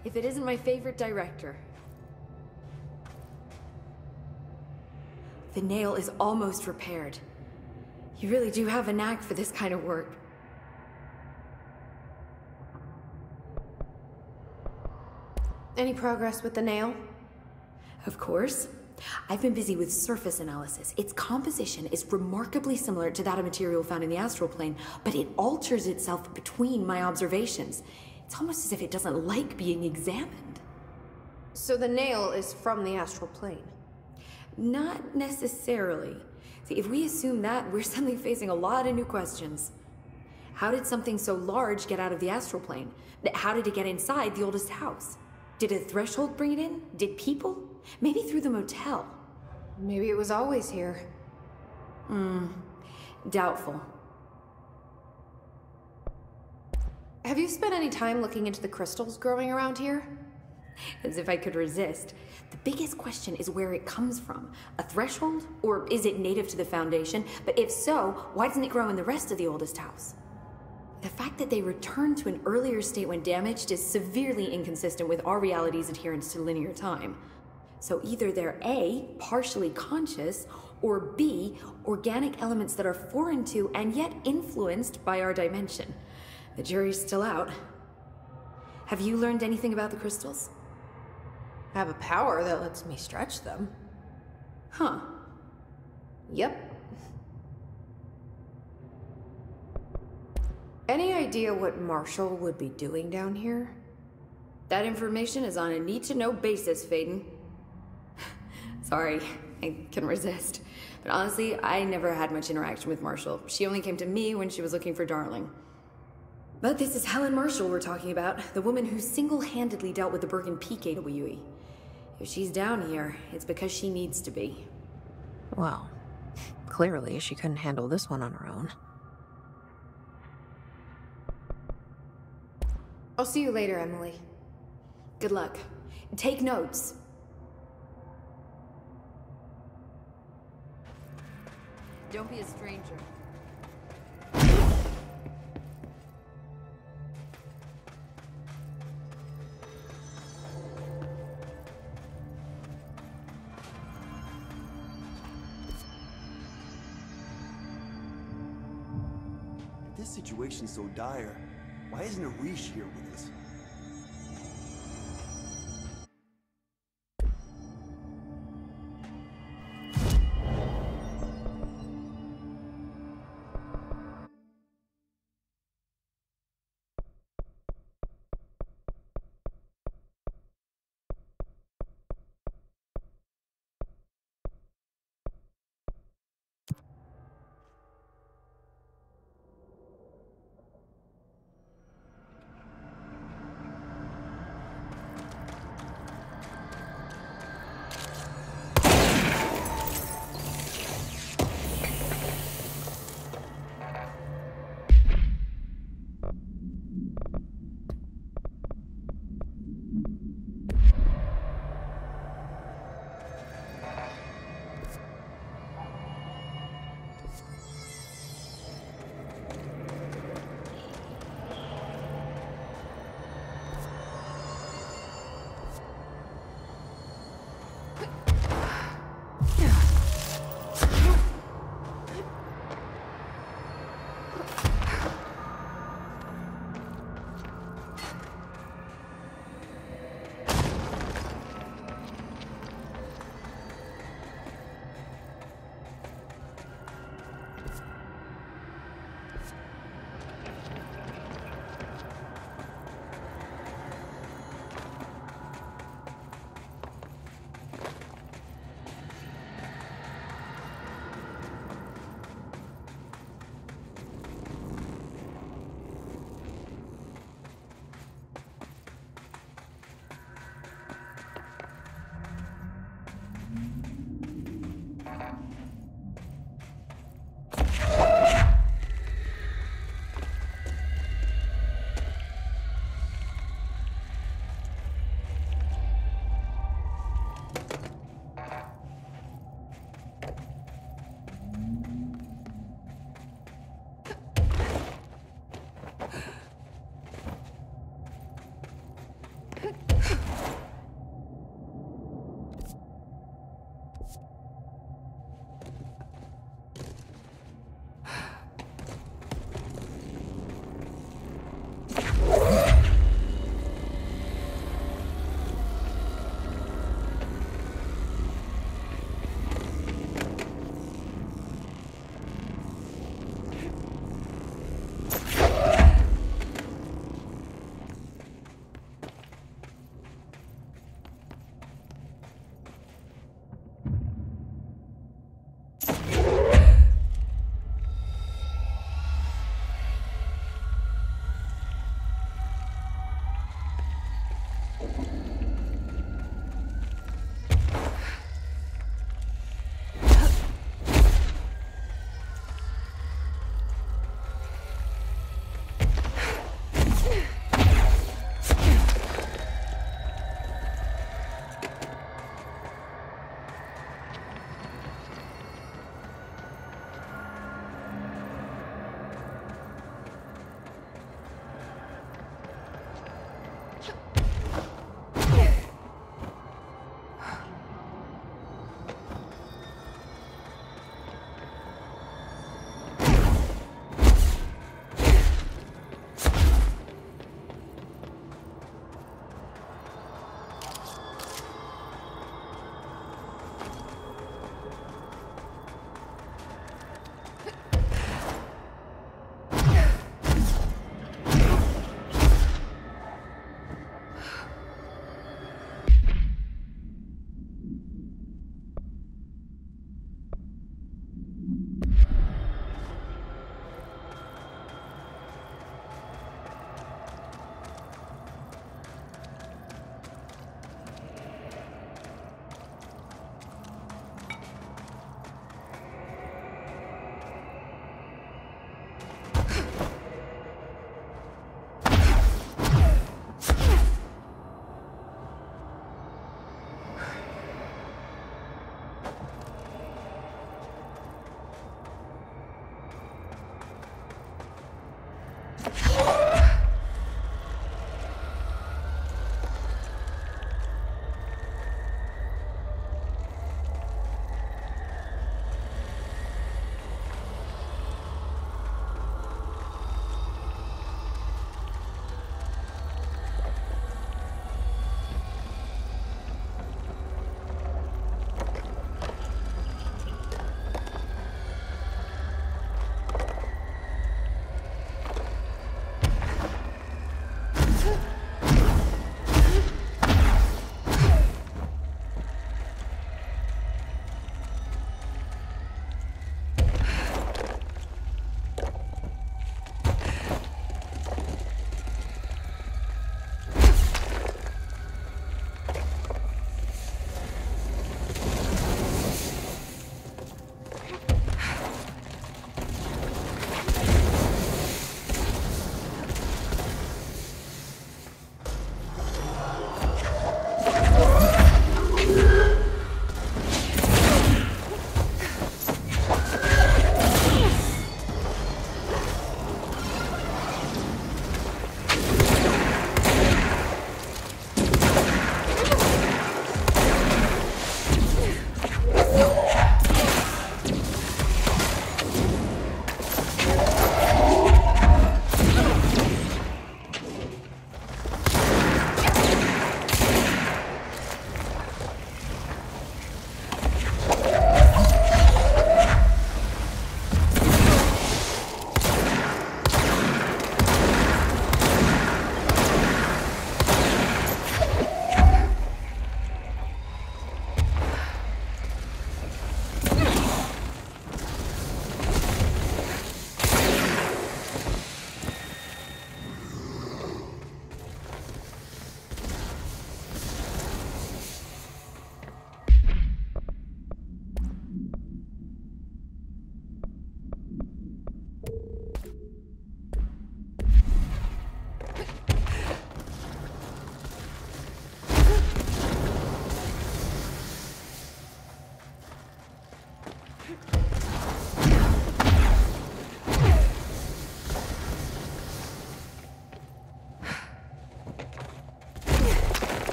if it isn't my favorite director. The nail is almost repaired. You really do have a knack for this kind of work. Any progress with the nail? Of course. I've been busy with surface analysis. Its composition is remarkably similar to that of material found in the astral plane, but it alters itself between my observations. It's almost as if it doesn't like being examined. So the nail is from the astral plane? Not necessarily. See, if we assume that, we're suddenly facing a lot of new questions. How did something so large get out of the astral plane? How did it get inside the oldest house? Did a threshold bring it in? Did people? Maybe through the motel. Maybe it was always here. Doubtful. Have you spent any time looking into the crystals growing around here? As if I could resist. The biggest question is where it comes from. A threshold? Or is it native to the Foundation? But if so, why doesn't it grow in the rest of the oldest house? The fact that they returned to an earlier state when damaged is severely inconsistent with our reality's adherence to linear time. So either they're A, partially conscious, or B, organic elements that are foreign to and yet influenced by our dimension. The jury's still out. Have you learned anything about the crystals? I have a power that lets me stretch them. Huh. Yep. Any idea what Marshall would be doing down here? That information is on a need-to-know basis, Faden. Sorry, I couldn't resist. But honestly, I never had much interaction with Marshall. She only came to me when she was looking for Darling. But this is Helen Marshall we're talking about, the woman who single-handedly dealt with the Bergen Peak AWE. If she's down here, it's because she needs to be. Well, clearly she couldn't handle this one on her own. I'll see you later, Emily. Good luck. Take notes. Don't be a stranger. If this situation's so dire, why isn't Arish here with us?